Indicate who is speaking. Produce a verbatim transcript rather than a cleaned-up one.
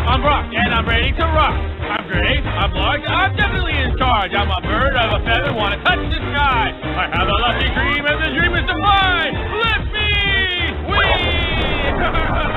Speaker 1: I'm Brock, and I'm ready to rock. I'm great, I'm large, I'm definitely in charge. I'm a bird of a feather, wanna touch the sky. I have a lucky dream, and the dream is to fly. Lift me! Whee!